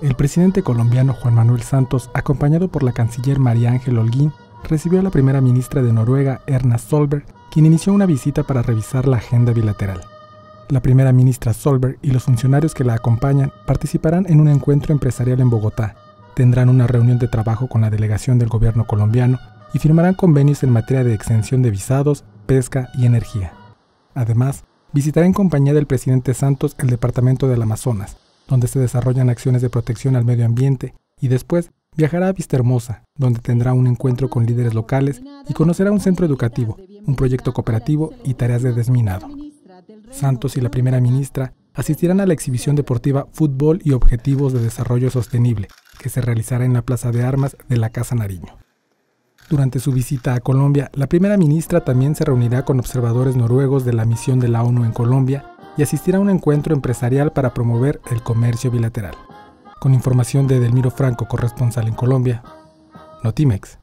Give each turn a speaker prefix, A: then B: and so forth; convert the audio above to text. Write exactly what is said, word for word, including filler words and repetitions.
A: El presidente colombiano Juan Manuel Santos, acompañado por la canciller María Ángel Holguín, recibió a la primera ministra de Noruega, Erna Solberg, quien inició una visita para revisar la agenda bilateral. La primera ministra Solberg y los funcionarios que la acompañan participarán en un encuentro empresarial en Bogotá, tendrán una reunión de trabajo con la delegación del gobierno colombiano y firmarán convenios en materia de exención de visados, pesca y energía. Además, visitará en compañía del presidente Santos el departamento del Amazonas, donde se desarrollan acciones de protección al medio ambiente, y después viajará a Vistahermosa, donde tendrá un encuentro con líderes locales y conocerá un centro educativo, un proyecto cooperativo y tareas de desminado. Santos y la primera ministra asistirán a la exhibición deportiva Fútbol y Objetivos de Desarrollo Sostenible, que se realizará en la Plaza de Armas de la Casa Nariño. Durante su visita a Colombia, la primera ministra también se reunirá con observadores noruegos de la misión de la ONU en Colombia y asistirá a un encuentro empresarial para promover el comercio bilateral. Con información de Edelmiro Franco, corresponsal en Colombia, Notimex.